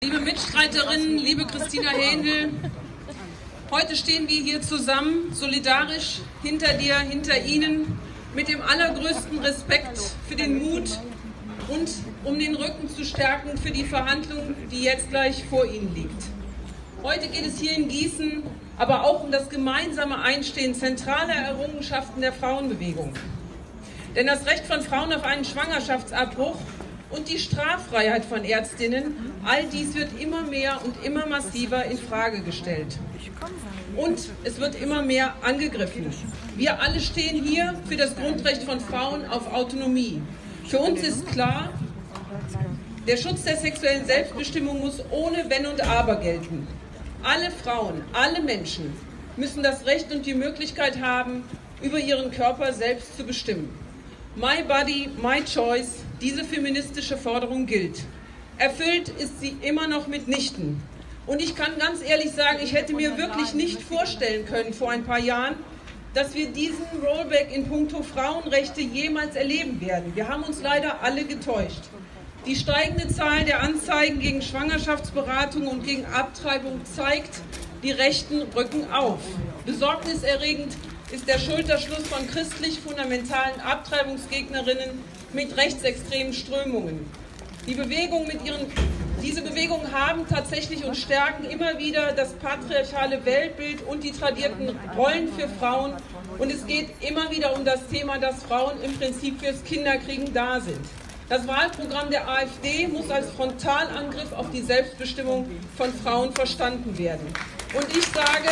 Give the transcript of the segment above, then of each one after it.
Liebe Mitstreiterinnen, liebe Christina Händel, heute stehen wir hier zusammen, solidarisch hinter dir, hinter Ihnen, mit dem allergrößten Respekt für den Mut und um den Rücken zu stärken für die Verhandlung, die jetzt gleich vor Ihnen liegt. Heute geht es hier in Gießen aber auch um das gemeinsame Einstehen zentraler Errungenschaften der Frauenbewegung. Denn das Recht von Frauen auf einen Schwangerschaftsabbruch und die Straffreiheit von Ärztinnen, all dies wird immer mehr und immer massiver in Frage gestellt. Und es wird immer mehr angegriffen. Wir alle stehen hier für das Grundrecht von Frauen auf Autonomie. Für uns ist klar, der Schutz der sexuellen Selbstbestimmung muss ohne Wenn und Aber gelten. Alle Frauen, alle Menschen müssen das Recht und die Möglichkeit haben, über ihren Körper selbst zu bestimmen. My body, my choice, diese feministische Forderung gilt. Erfüllt ist sie immer noch mitnichten. Und ich kann ganz ehrlich sagen, ich hätte mir wirklich nicht vorstellen können vor ein paar Jahren, dass wir diesen Rollback in puncto Frauenrechte jemals erleben werden. Wir haben uns leider alle getäuscht. Die steigende Zahl der Anzeigen gegen Schwangerschaftsberatung und gegen Abtreibung zeigt, die Rechten rücken auf. Besorgniserregend ist der Schulterschluss von christlich-fundamentalen Abtreibungsgegnerinnen mit rechtsextremen Strömungen. Diese Bewegungen haben tatsächlich und stärken immer wieder das patriarchale Weltbild und die tradierten Rollen für Frauen. Und es geht immer wieder um das Thema, dass Frauen im Prinzip fürs Kinderkriegen da sind. Das Wahlprogramm der AfD muss als Frontalangriff auf die Selbstbestimmung von Frauen verstanden werden. Und ich sage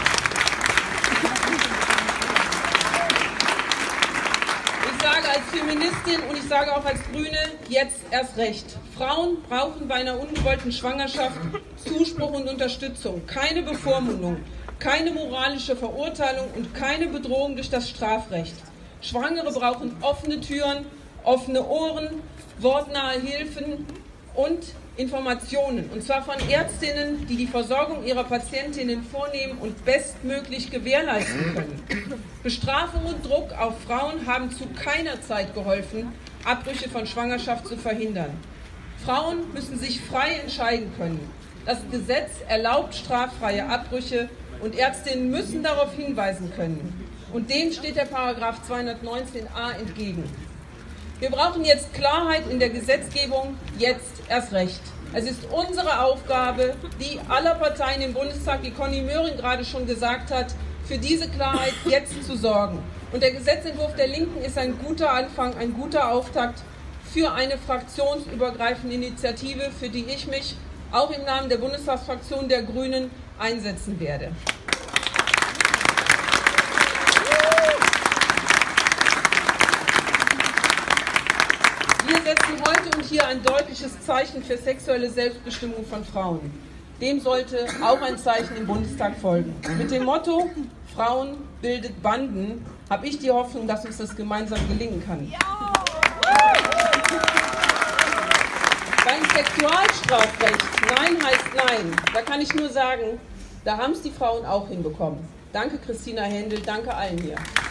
als Feministin und ich sage auch als Grüne, jetzt erst recht. Frauen brauchen bei einer ungewollten Schwangerschaft Zuspruch und Unterstützung, keine Bevormundung, keine moralische Verurteilung und keine Bedrohung durch das Strafrecht. Schwangere brauchen offene Türen, offene Ohren, wortnahe Hilfen und Informationen, und zwar von Ärztinnen, die die Versorgung ihrer Patientinnen vornehmen und bestmöglich gewährleisten können. Bestrafung und Druck auf Frauen haben zu keiner Zeit geholfen, Abbrüche von Schwangerschaft zu verhindern. Frauen müssen sich frei entscheiden können. Das Gesetz erlaubt straffreie Abbrüche und Ärztinnen müssen darauf hinweisen können. Und dem steht der Paragraph 219a entgegen. Wir brauchen jetzt Klarheit in der Gesetzgebung, jetzt erst recht. Es ist unsere Aufgabe, die aller Parteien im Bundestag, wie Conny Möhring gerade schon gesagt hat, für diese Klarheit jetzt zu sorgen. Und der Gesetzentwurf der Linken ist ein guter Anfang, ein guter Auftakt für eine fraktionsübergreifende Initiative, für die ich mich auch im Namen der Bundestagsfraktion der Grünen einsetzen werde. Wir setzen heute und hier ein deutliches Zeichen für sexuelle Selbstbestimmung von Frauen. Dem sollte auch ein Zeichen im Bundestag folgen. Mit dem Motto Frauen bildet Banden habe ich die Hoffnung, dass uns das gemeinsam gelingen kann. Beim Sexualstrafrecht Nein heißt Nein, da kann ich nur sagen, da haben es die Frauen auch hinbekommen. Danke Christina Händel, danke allen hier.